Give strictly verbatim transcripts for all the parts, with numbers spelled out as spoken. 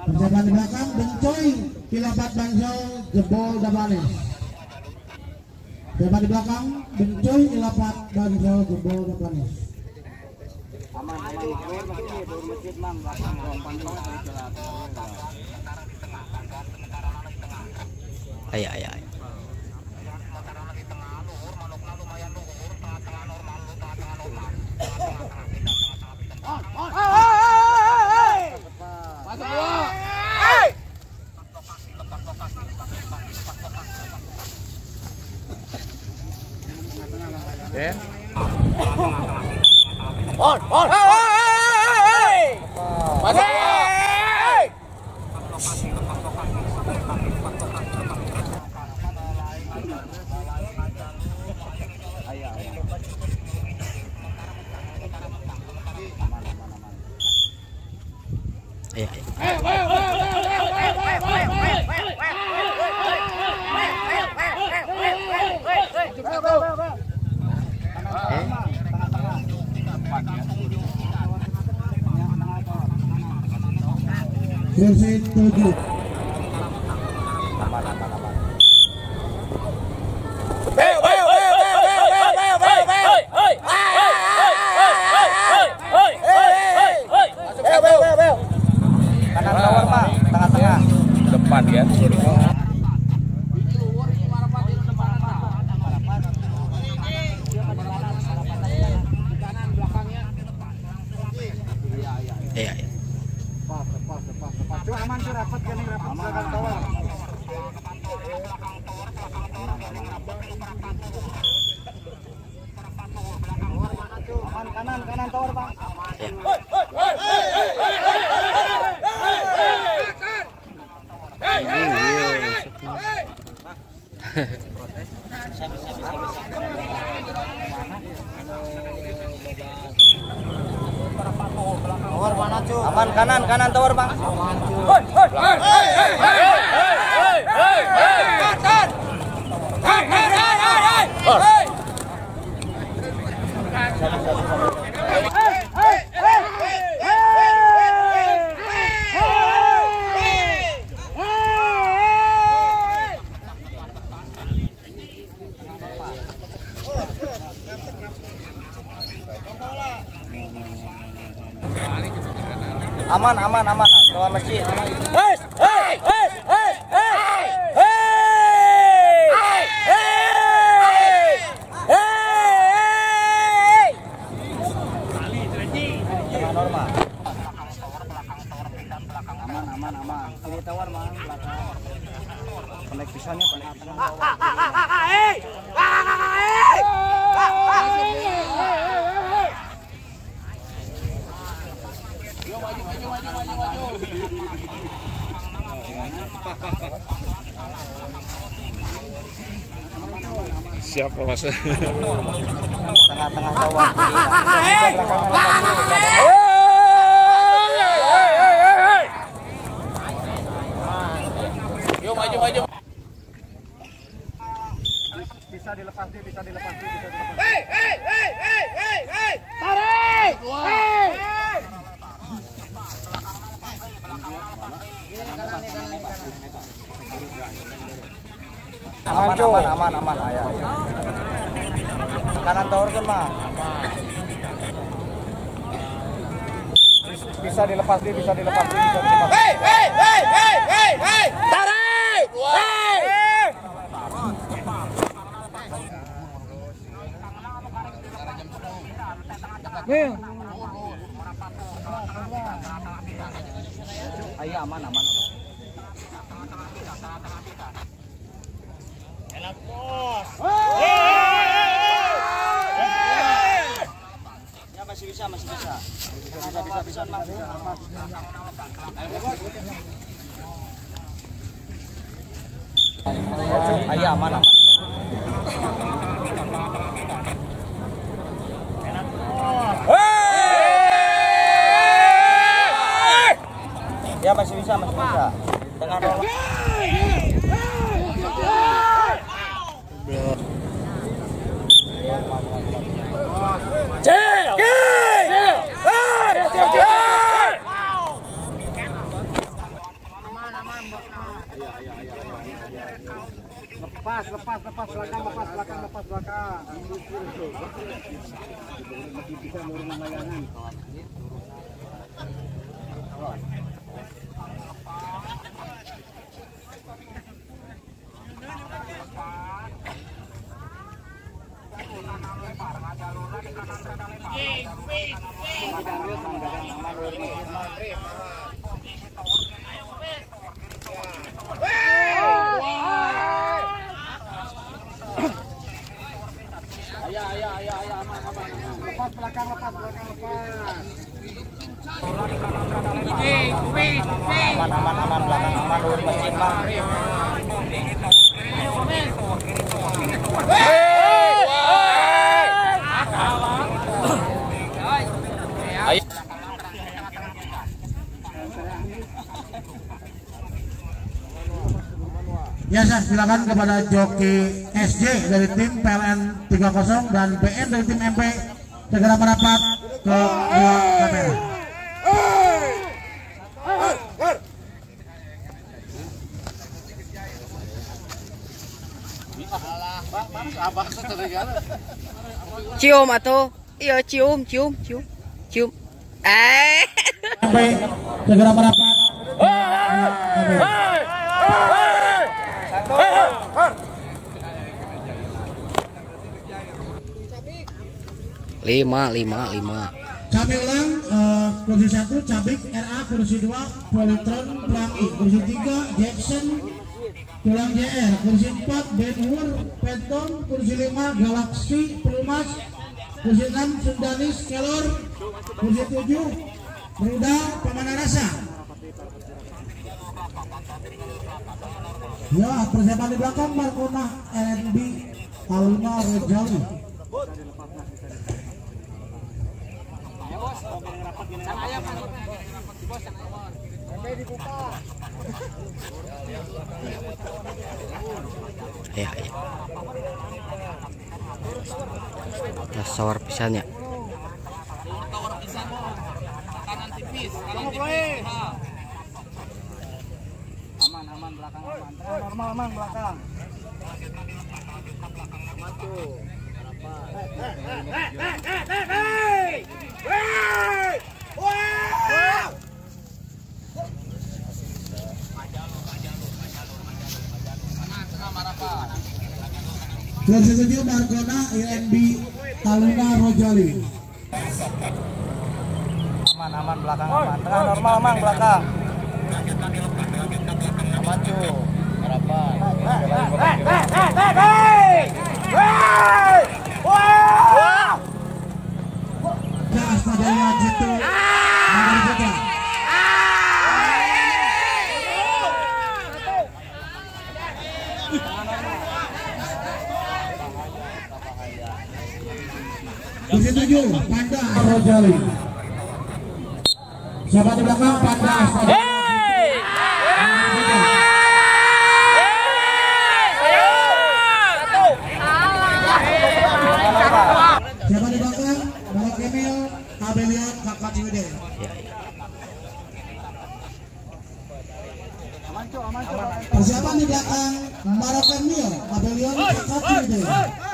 Persiapan di belakang, Bencoy Pilapat Bangsal jebol Dabanis. Persiapan di belakang, Bencoy Pilapat Bangsal jebol Dabanis. Aman aman itu masjid mang belakang Ayo ayo. Eh. On, on. Hey! Masuk. Ayo, ayo. Jersey tujuh. kanan tower Pak, tengah-tengah Depan ya. Iya, iya. Pas, pas, pas, pas. Cuma aman sih rapat kan ini rapat belakang tower. Aman kanan, kanan tower Bang. Tower mana cu? Aman kanan, kanan tower Bang. Aman cu. Hei, hei, hei, hei, hei, hei, hei, hei, kanan. Hei, hei, hei, hei, hei. Aman, aman, aman, keluar masjid. Hei, hei, hei, hei, hei, hei, hei, hei, normal. Aman, aman, aman. Ini tower mah belakang. Connect pisahnya paling tengah tower. Hei, hei, Siapa Mas? Tengah-tengah tower. Yuk maju maju. Bisa dilepas dia, bisa dilepas dia, bisa dilepas. Hei, hei, hei, hei, hei, hei. Tarik. Hei. Aman, aman, aman, aman, ayah. Kanan tower kan mah. Bisa dilepas dia, bisa dilepas dia, bisa dilepas. Hei, hei, hei, hei, hei, hei. Tarik. Hei. Nih. Ayah aman, aman. Enak bos. Ya masih bisa, masih bisa. Bisa, bisa, bisa, bisa, bisa. Ayah aman, aman. Ya masih bisa, masih bisa. Tengah bawah. Cil. Cil. Lepas, lepas, lepas belakang, lepas belakang, lepas belakang. Masih bisa mengurung layangan. Lepas belakang, lepas belakang, lepas. Aman, aman, aman, belakang, aman, lurus, seimbang. Ya, saya silakan kepada joki S J dari tim P L N tiga nol dan B N dari tim M P segera merapat ke dua kamera. Cium atuh. Iya, cium, cium, cium. Cium. Eh. M P segera merapat. Lima, lima, lima. Kami ulang, uh, kursi satu Cabik R A, kursi dua Polytron Pelangi, kursi tiga Jackson Tulang J R, kursi empat Benhur Penton, kursi lima Galaxy Pelumas, kursi enam Sundanis Kelor, kursi tujuh Ruda Pemana Rasa. Ya, persiapan di belakang Markona R N B Alma Rejali. Ya, ya. Ya, sawar pisannya. Aman, aman, belakang, aman. Normal, aman, belakang. Aman tuh. Kursi tujuh Markona I N B Taluna Rojali. Aman, aman, belakang, aman. Tengah normal, aman, belakang. Aman tuh. Harapan. Gas padanya Jitu Nagari Putra. Kursi tujuh Panda Rojali. Siapa di belakang Panda Astana. Siapa di belakang? Balok Emil, Abelion, Kakak Ciwidey. Persiapan di belakang Balok Emil, Abelion, Kakak Ciwidey.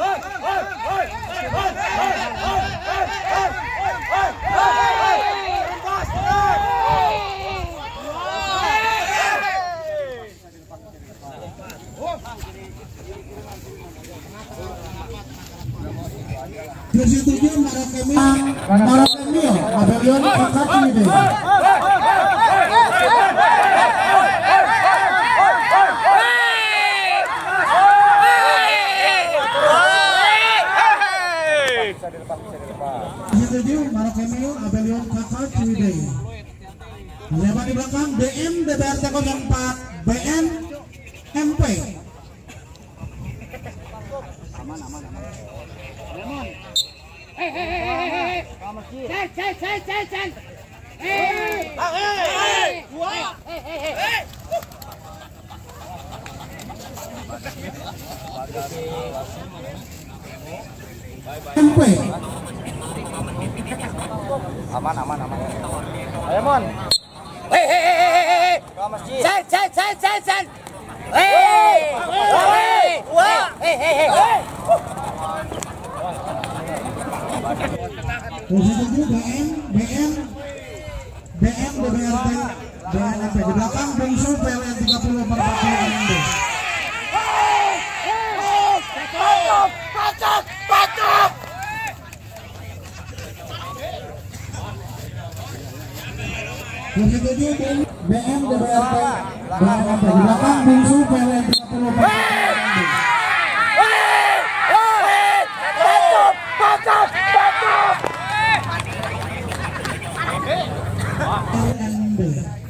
Kursi tujuh Marok Emil, Marok Emil, Abelion, Kakak Ciwidey. Kursi tujuh Marok Emil, Abelion, Kakak Ciwidey. Siapa di belakang? B M D B R T nol empat, B N M P. Aman, aman, aman. Lemon. Hei, hei, hei, hei. Cek, cek, cek, cek, cek. Hei. Hei. Wah. Hei, hei, hei. M P. Aman, aman, aman. Lemon. Hei, hei, hei, hei. Ke masjid. Cek, cek, cek, cek, cek. Hei! Hei! Wah! Hei hei hei. Kursi tujuh B M B M B M D B R T B N M P di belakang Bungsu P L N tiga puluh empat puluh N M B. Pacok, pacok. Kursi tujuh B M D B R T B N M P di belakang Bungsu P L N tiga puluh empat puluh N M B. Pacok, pacok, pacok. L N B.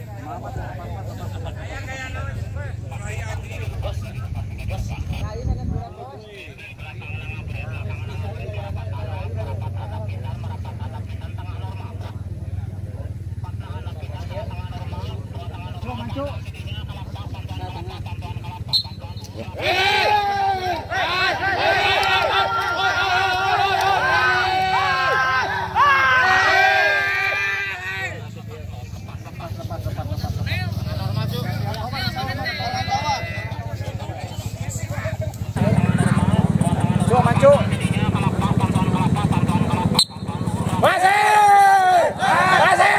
Coba maju. Masih. Masih.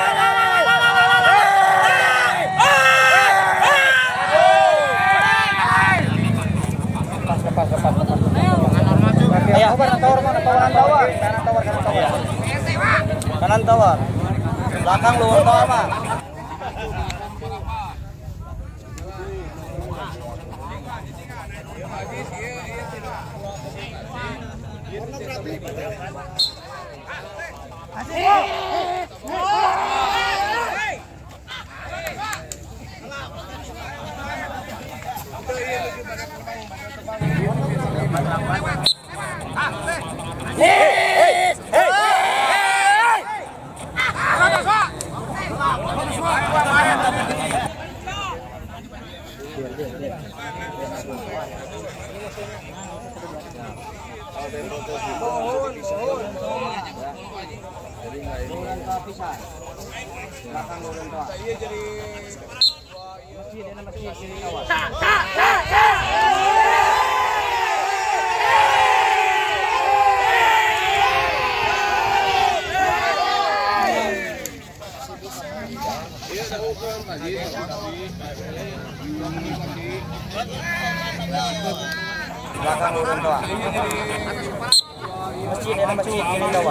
Ayo, kanan tawar, mana tawaran tawar, kanan tawar, kanan tawar, kanan tawar, belakang luar tawar mah. Belakang lurus doang. Masjid ini masjid ini doang.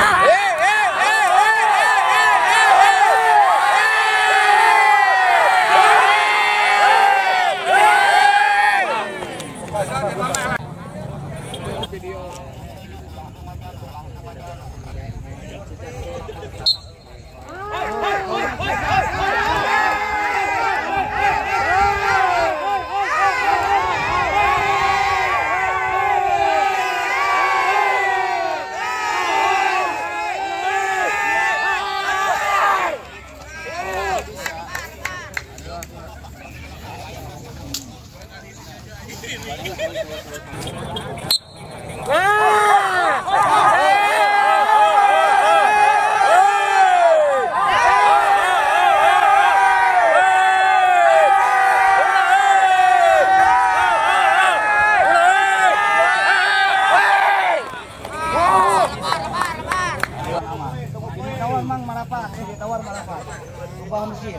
Tawar mang marapat, ini tawar marapat. Ubah mesin.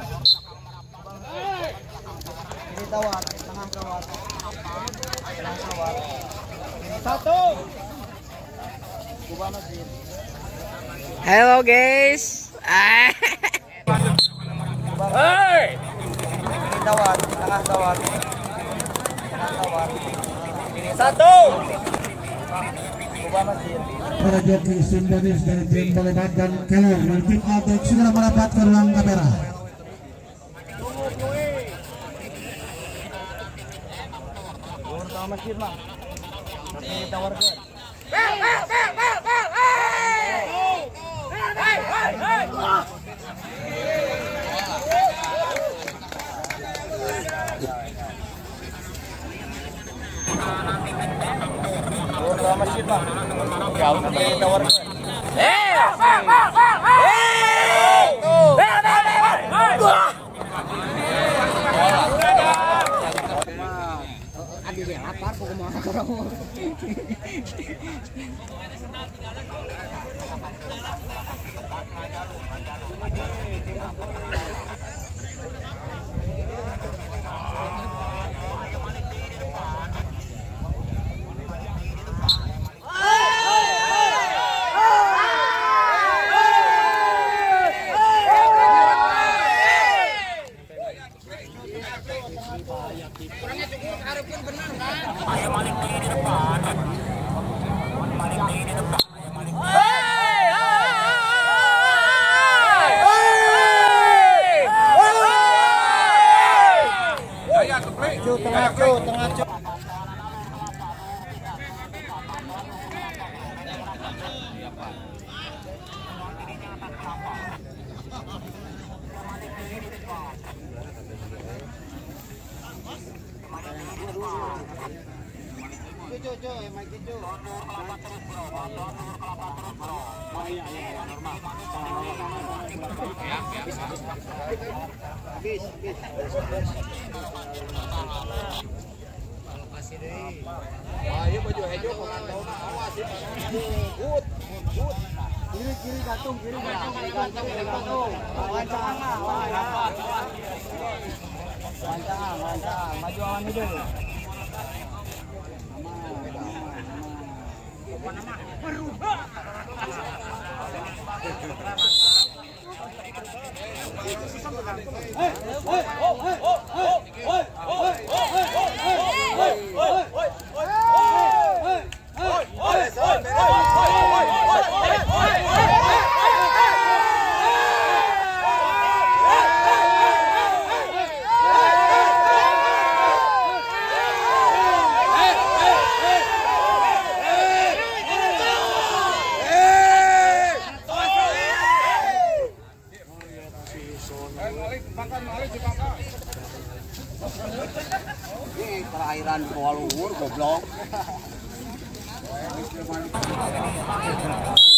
Ini tawar, tengah tawar. Tengah tawar. Ini satu. Ubah mesin. Hello guys. Ah. Hei. Ini tawar, tengah tawar. Tengah tawar. Ini Satu. ubah mesin. Para joki simbolis dari tim Bolebat dan Kelo dari tim Altex segera merapat ke ruang kamera. Luar tawar mesin mah. Ini tawar ke. Luar mesin mah. Jauh nanti tawar ke. Ayo baju hijau pemantau awas ya. Gut, gut. Kiri kiri gantung, kiri gantung, kiri gantung, kiri gantung. Wancang, wancang. Wancang, wancang. Maju awan itu. Ini perairan di bawah luhur goblok.